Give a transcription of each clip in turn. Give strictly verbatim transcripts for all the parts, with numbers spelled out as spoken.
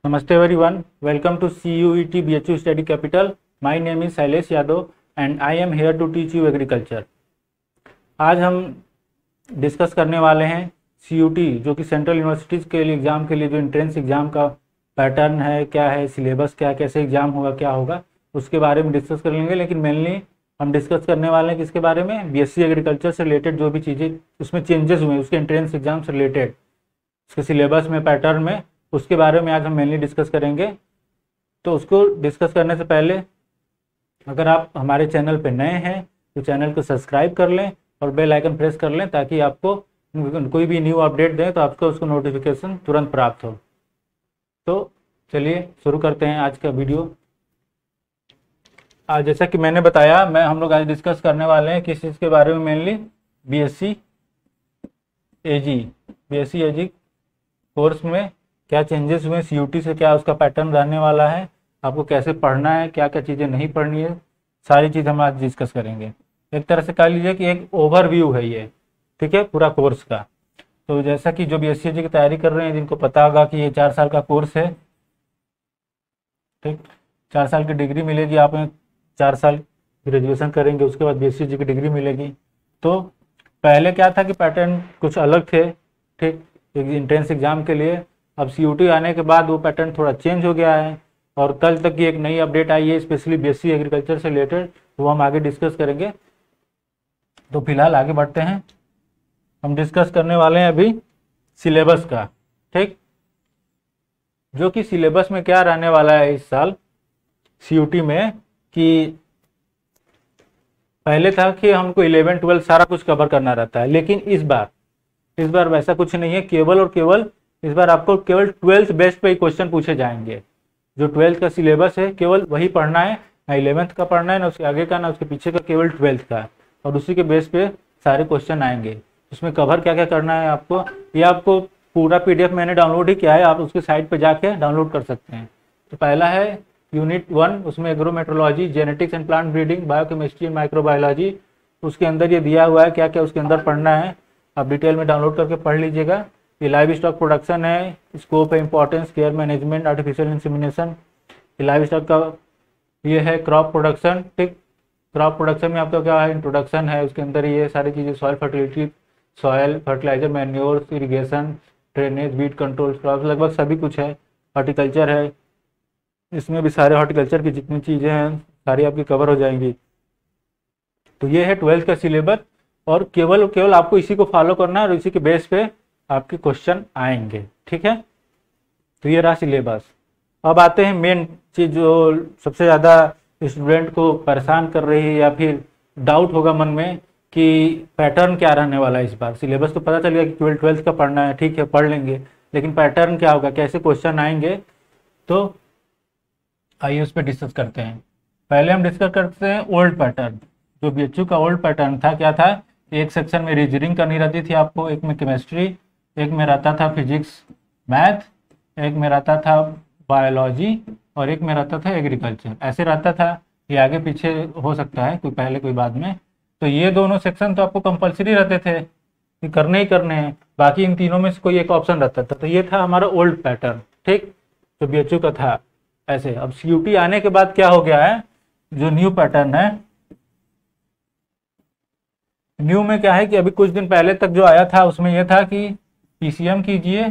Namaste everyone. Welcome to C U E T B H U Study Capital. My name is Shailesh Yadav and I am here to teach you agriculture. आज हम discuss करने वाले हैं C U T जो कि central universities के लिए exam के लिए जो एंट्रेंस एग्ज़ाम का पैटर्न है, क्या है, सिलेबस क्या है, कैसे एग्ज़ाम होगा, क्या होगा, उसके बारे में डिस्कस कर लेंगे। लेकिन मेनली हम डिस्कस करने वाले हैं किसके बारे में, बीएससी एग्रीकल्चर से रिलेटेड जो भी चीज़ें उसमें चेंजेस हुए, उसके एंट्रेंस एग्ज़ाम से रिलेटेड, उसके सिलेबस में, पैटर्न में, उसके बारे में आज हम मेनली डिस्कस करेंगे। तो उसको डिस्कस करने से पहले अगर आप हमारे चैनल पर नए हैं तो चैनल को सब्सक्राइब कर लें और बेल आइकन प्रेस कर लें ताकि आपको कोई भी न्यू अपडेट दें तो आपको उसको नोटिफिकेशन तुरंत प्राप्त हो। तो चलिए शुरू करते हैं आज का वीडियो। आज जैसा कि मैंने बताया, मैं हम लोग आज डिस्कस करने वाले हैं किस चीज़ के बारे में, mainly BSc AG BSc AG course में क्या चेंजेस हुए, सीयूटी से क्या उसका पैटर्न रहने वाला है, आपको कैसे पढ़ना है, क्या क्या चीज़ें नहीं पढ़नी है, सारी चीज़ हम आज डिस्कस करेंगे। एक तरह से कह लीजिए कि एक ओवरव्यू है ये, ठीक है, पूरा कोर्स का। तो जैसा कि जो बीएससी एजी की तैयारी कर रहे हैं, जिनको पता होगा कि ये चार साल का कोर्स है, ठीक, चार साल की डिग्री मिलेगी, आप चार साल ग्रेजुएशन करेंगे, उसके बाद बीएससी एजी की डिग्री मिलेगी। तो पहले क्या था कि पैटर्न कुछ अलग थे, ठीक, एक एंट्रेंस एग्जाम के लिए। अब सीयूटी आने के बाद वो पैटर्न थोड़ा चेंज हो गया है और कल तक की एक नई अपडेट आई है स्पेशली बीएससी एग्रीकल्चर से रिलेटेड, वो हम आगे डिस्कस करेंगे। तो फिलहाल आगे बढ़ते हैं। हम डिस्कस करने वाले हैं अभी सिलेबस का, ठीक, जो कि सिलेबस में क्या रहने वाला है इस साल सीयूटी में, कि पहले था कि हमको इलेवन ट्वेल्व सारा कुछ कवर करना रहता है, लेकिन इस बार इस बार वैसा कुछ नहीं है। केवल और केवल इस बार आपको केवल ट्वेल्थ बेस्ड पे ही क्वेश्चन पूछे जाएंगे। जो ट्वेल्थ का सिलेबस है केवल वही पढ़ना है, ना इलेवेंथ का पढ़ना है, ना उसके आगे का, ना उसके पीछे का, केवल ट्वेल्थ का, और उसी के बेस पे सारे क्वेश्चन आएंगे। उसमें कवर क्या क्या करना है आपको, ये आपको पूरा पीडीएफ मैंने डाउनलोड ही किया है, आप उसके साइट पे जाके डाउनलोड कर सकते हैं। तो पहला है यूनिट वन, उसमें agrometeorology, genetics and plant breeding, biochemistry and microbiology. उसके अंदर ये दिया हुआ है क्या क्या उसके अंदर पढ़ना है, आप डिटेल में डाउनलोड करके पढ़ लीजिएगा। ये लाइव स्टॉक प्रोडक्शन है, स्कोप है, importance, care management, artificial insemination. ये लाइव स्टॉक का ये है क्रॉप प्रोडक्शन, ठीक, क्रॉप प्रोडक्शन में आपका क्या है, इंट्रोडक्शन है, उसके अंदर ये सारी चीज़ें, soil fertility, soil fertiliser, manures, irrigation, drainage, weed control, crop, लगभग सभी कुछ है। हॉर्टिकल्चर है, इसमें भी सारे हॉर्टिकल्चर की जितनी चीज़ें हैं सारी आपकी कवर हो जाएंगी। तो ये है ट्वेल्थ का सिलेबस और केवल केवल आपको इसी को फॉलो करना है और इसी के बेस पे आपके क्वेश्चन आएंगे, ठीक है। तो ये रहा सिलेबस। अब आते हैं मेन चीज़ जो सबसे ज़्यादा स्टूडेंट को परेशान कर रही है या फिर डाउट होगा मन में कि पैटर्न क्या रहने वाला है इस बार। सिलेबस तो पता चल गया कि ट्वेल्थ ट्वेल्थ का पढ़ना है, ठीक है, पढ़ लेंगे, लेकिन पैटर्न क्या होगा, कैसे क्वेश्चन आएंगे। तो आइए उस पर डिस्कस करते हैं। पहले हम डिस्कस करते हैं ओल्ड पैटर्न। जो बीएचयू का ओल्ड पैटर्न था, क्या था, एक सेक्शन में रीजनिंग करनी रहती थी आपको, एक में केमिस्ट्री, एक में रहता था फिजिक्स मैथ, एक में रहता था बायोलॉजी और एक में रहता था एग्रीकल्चर, ऐसे रहता था। ये आगे पीछे हो सकता है, कोई पहले कोई बाद में। तो ये दोनों सेक्शन तो आपको कंपलसरी रहते थे कि करने ही करने हैं, बाकी इन तीनों में से कोई एक ऑप्शन रहता था। तो ये था हमारा ओल्ड पैटर्न, ठीक, जो बीएचयू का था ऐसे। अब सीयूटी आने के बाद क्या हो गया है, जो न्यू पैटर्न है, न्यू में क्या है कि अभी कुछ दिन पहले तक जो आया था उसमें यह था कि पीसीएम कीजिए,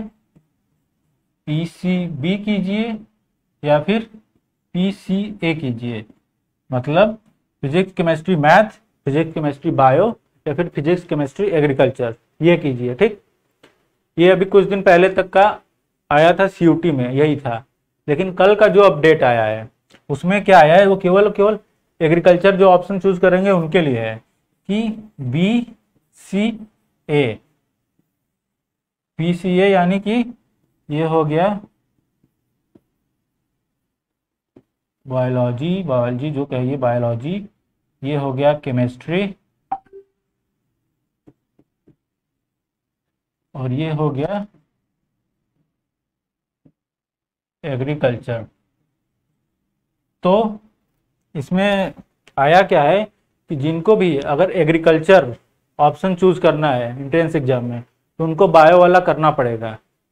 पीसीबी कीजिए या फिर पीसीए कीजिए, मतलब physics chemistry math, physics chemistry bio या फिर फिजिक्स केमिस्ट्री एग्रीकल्चर, ये कीजिए, ठीक। ये अभी कुछ दिन पहले तक का आया था सीयूटी में, यही था। लेकिन कल का जो अपडेट आया है उसमें क्या आया है, वो केवल केवल एग्रीकल्चर जो ऑप्शन चूज करेंगे उनके लिए है कि बी सी ए, पी सी ए यानी कि ये हो गया बायोलॉजी, बायोलॉजी जो कहिए बायोलॉजी, ये हो गया केमिस्ट्री और ये हो गया एग्रीकल्चर। तो इसमें आया क्या है कि जिनको भी अगर एग्रीकल्चर ऑप्शन चूज करना है एंट्रेंस एग्जाम में तो उनको बायो वाला करना पड़ेगा,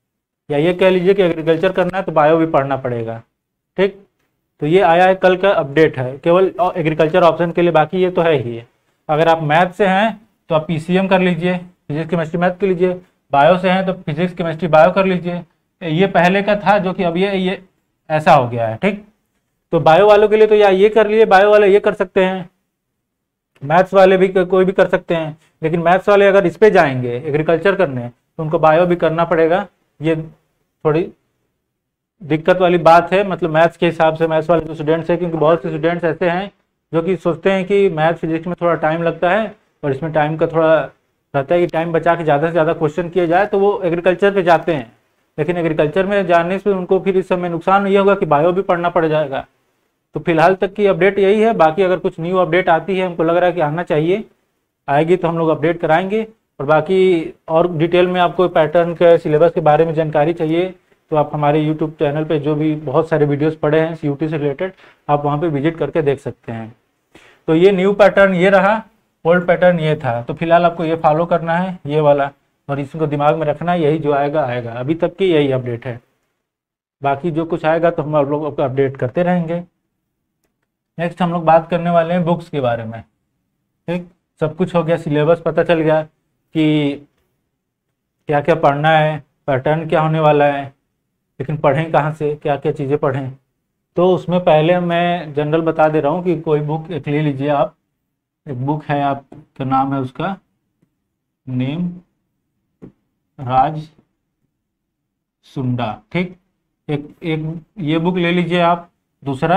या ये कह लीजिए कि एग्रीकल्चर करना है तो बायो भी पढ़ना पड़ेगा। ठीक, तो ये आया है कल का अपडेट है केवल एग्रीकल्चर ऑप्शन के लिए, बाकी ये तो है ही है। अगर आप मैथ से हैं तो आप पीसीएम कर लीजिए, फिजिक्स केमिस्ट्री मैथ कर लीजिए। बायो से हैं तो फिजिक्स केमिस्ट्री बायो कर लीजिए। ये पहले का था जो कि अब ये ये ऐसा हो गया है। ठीक, तो बायो वालों के लिए तो या ये कर लिए, बायो वाले ये कर सकते हैं, मैथ्स वाले भी कोई भी कर सकते हैं। लेकिन मैथ्स वाले अगर इस पे जाएंगे एग्रीकल्चर करने तो उनको बायो भी करना पड़ेगा। ये थोड़ी दिक्कत वाली बात है, मतलब मैथ्स के हिसाब से मैथ्स वाले जो स्टूडेंट्स हैं, क्योंकि बहुत से स्टूडेंट्स ऐसे हैं जो कि सोचते हैं कि मैथ फिजिक्स में थोड़ा टाइम लगता है और इसमें टाइम का थोड़ा रहता है कि टाइम बचा के ज़्यादा से ज़्यादा क्वेश्चन किए जाए, तो वो एग्रीकल्चर पे जाते हैं। लेकिन एग्रीकल्चर में जाने से उनको फिर इस समय नुकसान ये होगा कि बायो भी पढ़ना पड़ जाएगा। तो फिलहाल तक की अपडेट यही है। बाकी अगर कुछ न्यू अपडेट आती है, हमको लग रहा है कि आना चाहिए, आएगी तो हम लोग अपडेट कराएंगे। और बाकी और डिटेल में आपको पैटर्न के सिलेबस के बारे में जानकारी चाहिए तो आप हमारे यूट्यूब चैनल पे जो भी बहुत सारे वीडियोस पड़े हैं सीयूटी से रिलेटेड, आप वहाँ पे विजिट करके देख सकते हैं। तो ये न्यू पैटर्न ये रहा, ओल्ड पैटर्न ये था। तो फिलहाल आपको ये फॉलो करना है ये वाला, और इसको दिमाग में रखना है, यही जो आएगा आएगा। अभी तक की यही अपडेट है, बाकी जो कुछ आएगा तो हम आप लोग आपको अपडेट करते रहेंगे। नेक्स्ट हम लोग बात करने वाले हैं बुक्स के बारे में। ठीक, सब कुछ हो गया, सिलेबस पता चल गया कि क्या क्या पढ़ना है, पैटर्न क्या होने वाला है, लेकिन पढ़ें कहाँ से, क्या क्या चीज़ें पढ़ें। तो उसमें पहले मैं जनरल बता दे रहा हूँ कि कोई बुक एक ले लीजिए आप। एक बुक है, आपका नाम है उसका नेम राज सुंडा। ठीक, एक एक ये बुक ले लीजिए आप। दूसरा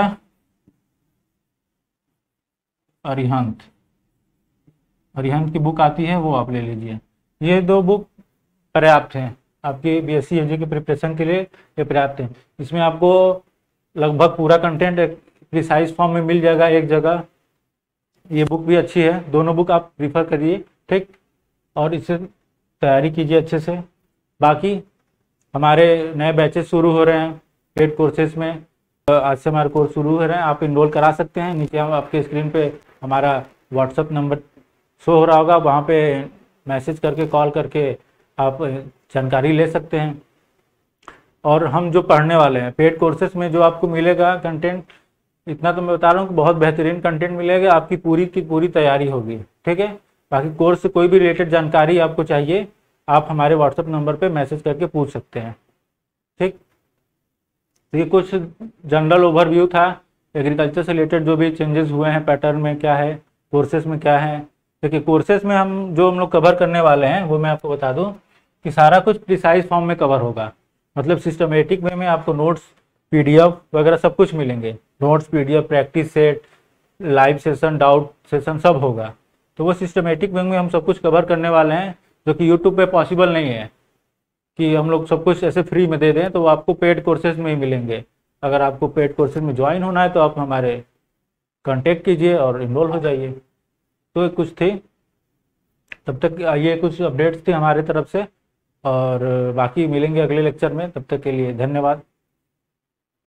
अरिहंत, अरिहंत की बुक आती है, वो आप ले लीजिए। ये दो बुक पर्याप्त हैं आपके बीएससी यूजी की प्रिपरेशन के लिए, ये पर्याप्त हैं। इसमें आपको लगभग पूरा कंटेंट एक प्रिसाइज फॉर्म में मिल जाएगा एक जगह। ये बुक भी अच्छी है, दोनों बुक आप प्रीफर करिए। ठीक, और इससे तैयारी कीजिए अच्छे से। बाकी हमारे नए बैचेस शुरू हो रहे हैं पेड कोर्सेज में, आज से हमारे कोर्स शुरू हो रहे हैं, आप इनरोल करा सकते हैं। नीचे हम आपके स्क्रीन पे हमारा व्हाट्सअप नंबर शो हो रहा होगा, वहाँ पे मैसेज करके कॉल करके आप जानकारी ले सकते हैं। और हम जो पढ़ने वाले हैं पेड कोर्सेज में जो आपको मिलेगा कंटेंट, इतना तो मैं बता रहा हूँ कि बहुत बेहतरीन कंटेंट मिलेगा, आपकी पूरी की पूरी तैयारी होगी। ठीक है, बाकी कोर्स से कोई भी रिलेटेड जानकारी आपको चाहिए, आप हमारे व्हाट्सएप नंबर पे मैसेज करके पूछ सकते हैं। ठीक, तो ये कुछ जनरल ओवरव्यू था एग्रीकल्चर से रिलेटेड, जो भी चेंजेस हुए हैं पैटर्न में क्या है, कोर्सेज में क्या है। देखिए कोर्सेज में हम जो हम लोग कवर करने वाले हैं वो मैं आपको बता दूं कि सारा कुछ प्रिसाइज फॉर्म में कवर होगा, मतलब सिस्टमेटिक वे में आपको नोट्स पीडीएफ वगैरह सब कुछ मिलेंगे। Notes PDF, practice set, live session, doubt session सब होगा। तो वो सिस्टमेटिक वे में हम सब कुछ कवर करने वाले हैं, जो कि यूट्यूब पे पॉसिबल नहीं है कि हम लोग सब कुछ ऐसे फ्री में दे दें। तो वो आपको पेड कोर्सेज में ही मिलेंगे। अगर आपको पेड कोर्सेज में ज्वाइन होना है तो आप हमारे कांटेक्ट कीजिए और इनरोल हो जाइए। तो कुछ थी, तब तक ये कुछ अपडेट्स थे हमारे तरफ से, और बाकी मिलेंगे अगले लेक्चर में। तब तक के लिए धन्यवाद।